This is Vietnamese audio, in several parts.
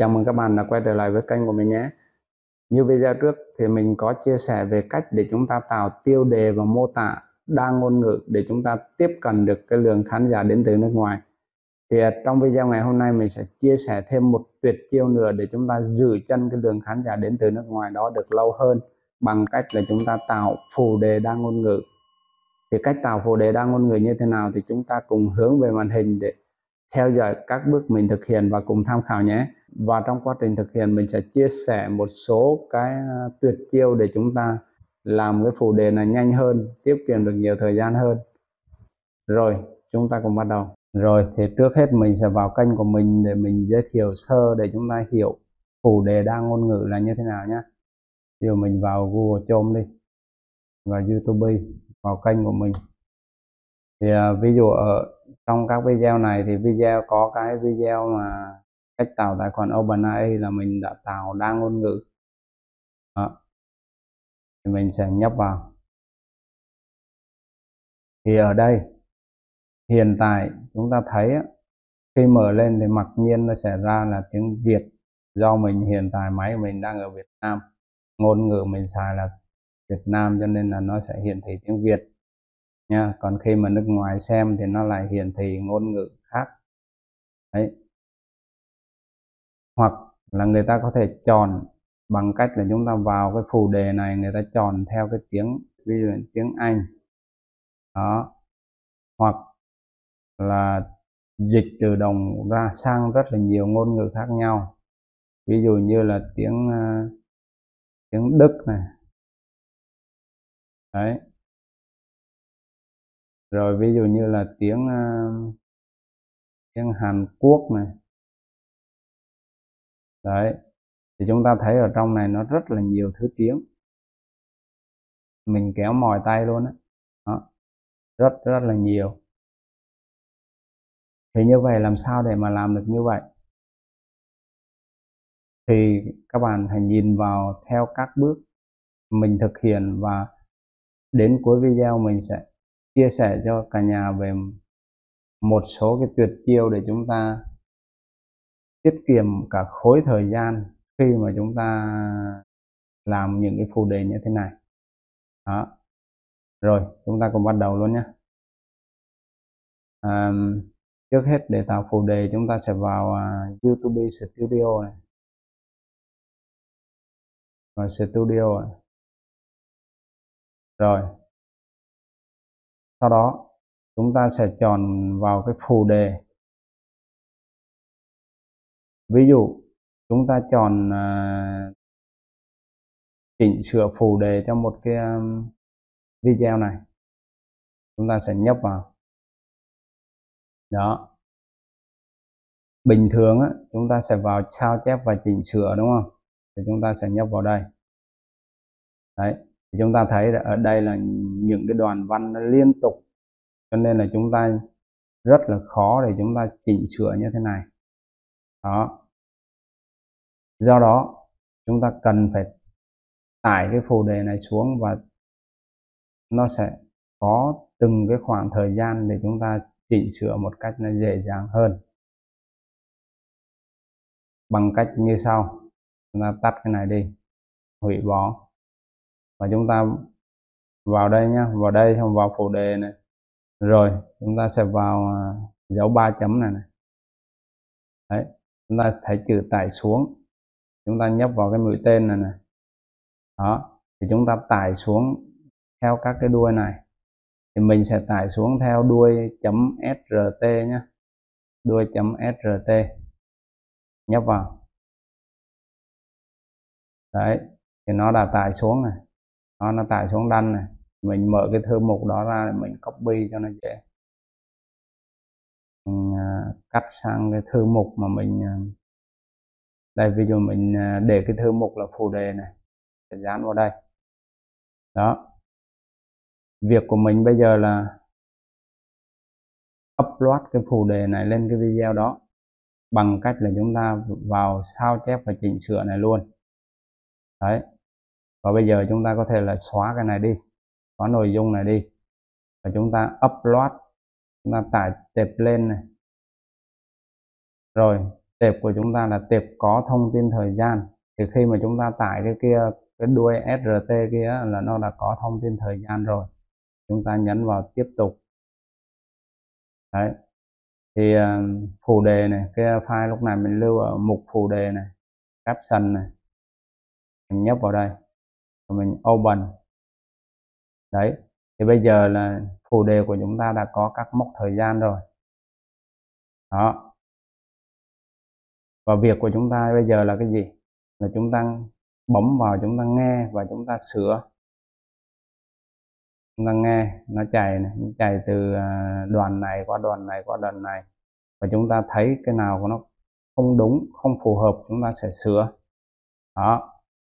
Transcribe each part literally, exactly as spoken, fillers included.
Chào mừng các bạn đã quay trở lại với kênh của mình nhé. Như video trước thì mình có chia sẻ về cách để chúng ta tạo tiêu đề và mô tả đa ngôn ngữ để chúng ta tiếp cận được cái lượng khán giả đến từ nước ngoài. Thì trong video ngày hôm nay mình sẽ chia sẻ thêm một tuyệt chiêu nữa để chúng ta giữ chân cái lượng khán giả đến từ nước ngoài đó được lâu hơn bằng cách là chúng ta tạo phụ đề đa ngôn ngữ. Thì cách tạo phụ đề đa ngôn ngữ như thế nào thì chúng ta cùng hướng về màn hình để theo dõi các bước mình thực hiện và cùng tham khảo nhé. Và trong quá trình thực hiện mình sẽ chia sẻ một số cái tuyệt chiêu để chúng ta làm cái phụ đề này nhanh hơn, tiết kiệm được nhiều thời gian hơn. Rồi, chúng ta cùng bắt đầu. Rồi, thì trước hết mình sẽ vào kênh của mình để mình giới thiệu sơ để chúng ta hiểu phụ đề đa ngôn ngữ là như thế nào nhé. Ví dụ mình vào Google Chrome đi, và YouTube, vào kênh của mình. Thì uh, ví dụ ở trong các video này thì video có cái video mà cách tạo tài khoản OpenAI là mình đã tạo đa ngôn ngữ. Đó. Thì mình sẽ nhấp vào. Thì ở đây hiện tại chúng ta thấy khi mở lên thì mặc nhiên nó sẽ ra là tiếng Việt, do mình hiện tại máy của mình đang ở Việt Nam, ngôn ngữ mình xài là Việt Nam cho nên là nó sẽ hiển thị tiếng Việt nha. Còn khi mà nước ngoài xem thì nó lại hiển thị ngôn ngữ khác. Đấy. Hoặc là người ta có thể chọn bằng cách là chúng ta vào cái phụ đề này, người ta chọn theo cái tiếng, ví dụ tiếng Anh đó, hoặc là dịch từ đồng ra sang rất là nhiều ngôn ngữ khác nhau, ví dụ như là tiếng uh, tiếng Đức này, đấy, rồi ví dụ như là tiếng uh, tiếng Hàn Quốc này, đấy. Thì chúng ta thấy ở trong này nó rất là nhiều thứ tiếng, mình kéo mỏi tay luôn đó. Đó, rất rất là nhiều. Thì như vậy làm sao để mà làm được như vậy? Thì các bạn hãy nhìn vào theo các bước mình thực hiện, và đến cuối video mình sẽ chia sẻ cho cả nhà về một số cái tuyệt chiêu để chúng ta tiết kiệm cả khối thời gian khi mà chúng ta làm những cái phụ đề như thế này. Đó. Rồi, chúng ta cùng bắt đầu luôn nhé. À, trước hết để tạo phụ đề chúng ta sẽ vào uh, YouTube Studio này, vào Studio này. Rồi sau đó chúng ta sẽ chọn vào cái phụ đề, ví dụ chúng ta chọn uh, chỉnh sửa phụ đề cho một cái um, video này, chúng ta sẽ nhấp vào. Đó, bình thường á, chúng ta sẽ vào sao chép và chỉnh sửa, đúng không? Thì chúng ta sẽ nhấp vào đây. Đấy, thì chúng ta thấy ở đây là những cái đoạn văn nó liên tục, cho nên là chúng ta rất là khó để chúng ta chỉnh sửa như thế này. Đó, do đó chúng ta cần phải tải cái phụ đề này xuống, và nó sẽ có từng cái khoảng thời gian để chúng ta chỉnh sửa một cách nó dễ dàng hơn, bằng cách như sau. Chúng ta tắt cái này đi, hủy bỏ, và chúng ta vào đây nhé, vào đây xong vào phụ đề này, rồi chúng ta sẽ vào dấu ba chấm này này. Đấy, chúng ta thấy chữ tải xuống, chúng ta nhấp vào cái mũi tên này này. Đó, thì chúng ta tải xuống theo các cái đuôi này. Thì mình sẽ tải xuống theo đuôi chấm srt nhé, đuôi chấm srt, nhấp vào. Đấy, thì nó đã tải xuống này, nó nó tải xuống đăng này. Mình mở cái thư mục đó ra, mình copy cho nó dễ, mình uh, cắt sang cái thư mục mà mình uh, đây, ví dụ mình uh, để cái thư mục là phụ đề này, sẽ dán vào đây. Đó, việc của mình bây giờ là upload cái phụ đề này lên cái video đó bằng cách là chúng ta vào sao chép và chỉnh sửa này luôn. Đấy, và bây giờ chúng ta có thể là xóa cái này đi, xóa nội dung này đi, và chúng ta upload, chúng ta tải tệp lên này, rồi tệp của chúng ta là tệp có thông tin thời gian. Thì khi mà chúng ta tải cái kia, cái đuôi ét rờ tê kia là nó đã có thông tin thời gian rồi. Chúng ta nhấn vào tiếp tục. Đấy. Thì uh, phụ đề này, cái file lúc này mình lưu ở mục phụ đề này, caption này. Mình nhấp vào đây và mình open. Đấy. Thì bây giờ là phụ đề của chúng ta đã có các mốc thời gian rồi. Đó. Và việc của chúng ta bây giờ là cái gì? Là chúng ta bấm vào, chúng ta nghe và chúng ta sửa. Chúng ta nghe nó chạy này, nó chạy từ đoạn này qua đoạn này qua đoạn này, và chúng ta thấy cái nào của nó không đúng, không phù hợp, chúng ta sẽ sửa. Đó.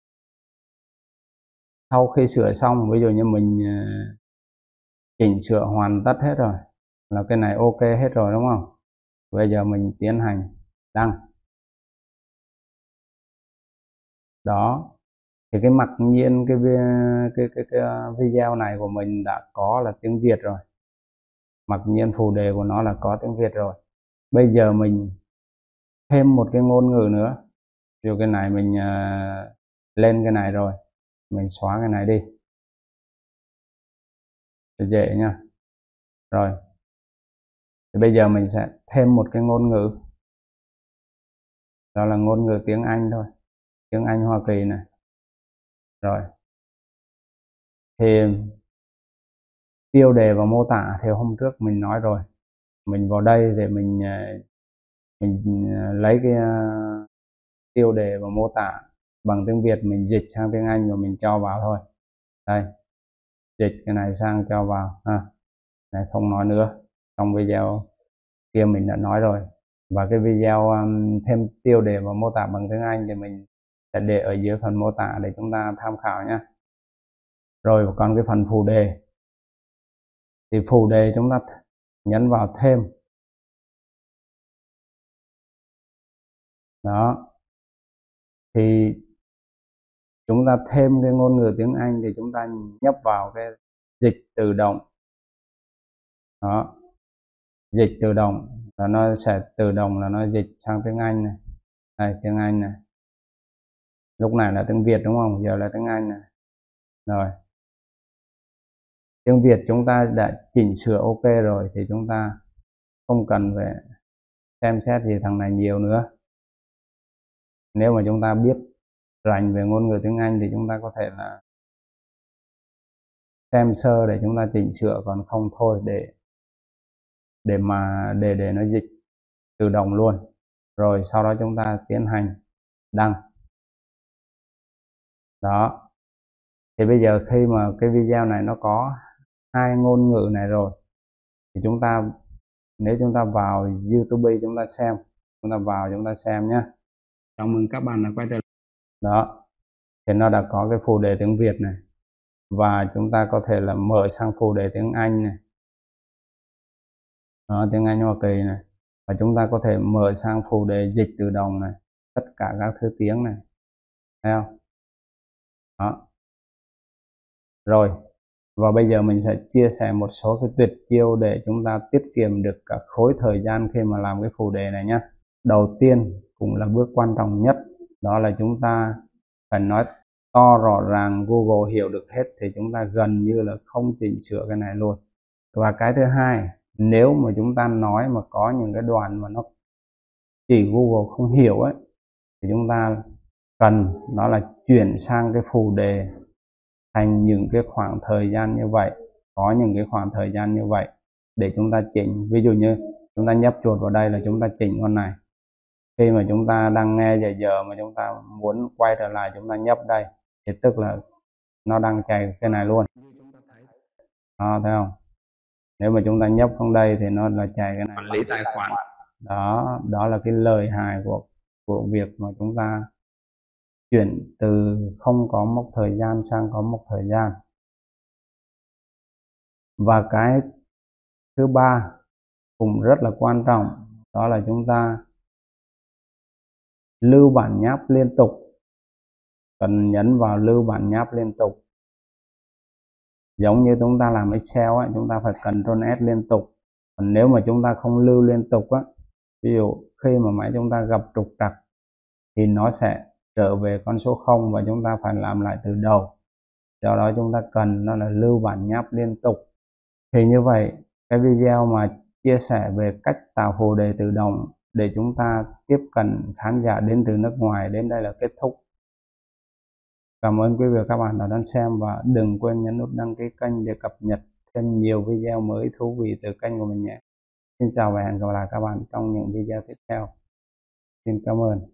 Sau khi sửa xong, ví dụ như mình chỉnh sửa hoàn tất hết rồi, là cái này ok hết rồi đúng không? Bây giờ mình tiến hành đăng. Đó. Thì cái mặc nhiên cái, cái, cái, cái video này của mình đã có là tiếng Việt rồi. Mặc nhiên phụ đề của nó là có tiếng Việt rồi. Bây giờ mình thêm một cái ngôn ngữ nữa. Ví dụ cái này mình uh, lên cái này rồi, mình xóa cái này đi. Dễ nha. Rồi. Thì bây giờ mình sẽ thêm một cái ngôn ngữ. Đó là ngôn ngữ tiếng Anh thôi. Tiếng Anh Hoa Kỳ này. Rồi. Thì tiêu đề và mô tả thì hôm trước mình nói rồi. Mình vào đây để mình mình lấy cái tiêu đề và mô tả bằng tiếng Việt, mình dịch sang tiếng Anh và mình cho vào thôi. Đây. Dịch cái này sang cho vào ha. Này, không nói nữa. Trong video kia mình đã nói rồi. Và cái video um, thêm tiêu đề và mô tả bằng tiếng Anh thì mình sẽ để ở dưới phần mô tả để chúng ta tham khảo nhé. Rồi còn cái phần phụ đề. Thì phụ đề chúng ta nhấn vào thêm. Đó. Thì chúng ta thêm cái ngôn ngữ tiếng Anh thì chúng ta nhấp vào cái dịch tự động. Đó. Dịch tự động là nó sẽ tự động là nó dịch sang tiếng Anh này. Đây, tiếng Anh này. Lúc này là tiếng Việt đúng không? Giờ là tiếng Anh này. Rồi. Tiếng Việt chúng ta đã chỉnh sửa ok rồi thì chúng ta không cần phải xem xét gì thằng này nhiều nữa. Nếu mà chúng ta biết rành về ngôn ngữ tiếng Anh thì chúng ta có thể là xem sơ để chúng ta chỉnh sửa, còn không thôi để để mà để để nó dịch tự động luôn. Rồi sau đó chúng ta tiến hành đăng. Đó. Thì bây giờ khi mà cái video này nó có hai ngôn ngữ này rồi thì chúng ta, nếu chúng ta vào YouTube chúng ta xem, chúng ta vào chúng ta xem nhé. Chào mừng các bạn đã quay trở lại. Đó. Thì nó đã có cái phụ đề tiếng Việt này. Và chúng ta có thể là mở sang phụ đề tiếng Anh này. Đó, tiếng Anh Hoa Kỳ này. Và chúng ta có thể mở sang phụ đề dịch tự động này. Tất cả các thứ tiếng này. Thấy không? Đó. Rồi. Và bây giờ mình sẽ chia sẻ một số cái tuyệt chiêu để chúng ta tiết kiệm được cả khối thời gian khi mà làm cái phụ đề này nhé. Đầu tiên cũng là bước quan trọng nhất, đó là chúng ta phải nói to rõ ràng, Google hiểu được hết thì chúng ta gần như là không chỉnh sửa cái này luôn. Và cái thứ hai, nếu mà chúng ta nói mà có những cái đoạn mà nó chỉ Google không hiểu ấy, thì chúng ta cần đó là chuyển sang cái phụ đề thành những cái khoảng thời gian như vậy, có những cái khoảng thời gian như vậy để chúng ta chỉnh. Ví dụ như chúng ta nhấp chuột vào đây là chúng ta chỉnh con này. Khi mà chúng ta đang nghe giờ giờ mà chúng ta muốn quay trở lại, chúng ta nhấp đây thì tức là nó đang chạy cái này luôn. Đó, thấy không? Nếu mà chúng ta nhấp không đây thì nó là chạy cái này. Quản lý tài khoản. Đó, đó là cái lợi hại của của việc mà chúng ta chuyển từ không có mốc thời gian sang có mốc thời gian. Và cái thứ ba cũng rất là quan trọng, đó là chúng ta lưu bản nháp liên tục. Cần nhấn vào lưu bản nháp liên tục. Giống như chúng ta làm Excel ấy, chúng ta phải Ctrl S liên tục. Còn nếu mà chúng ta không lưu liên tục á, Ví dụ khi mà máy chúng ta gặp trục trặc thì nó sẽ trở về con số không và chúng ta phải làm lại từ đầu. Do đó chúng ta cần nó là lưu bản nháp liên tục. Thì như vậy cái video mà chia sẻ về cách tạo phụ đề tự động để chúng ta tiếp cận khán giả đến từ nước ngoài đến đây là kết thúc. Cảm ơn quý vị và các bạn đã đón xem và đừng quên nhấn nút đăng ký kênh để cập nhật thêm nhiều video mới thú vị từ kênh của mình nhé. Xin chào và hẹn gặp lại các bạn trong những video tiếp theo. Xin cảm ơn.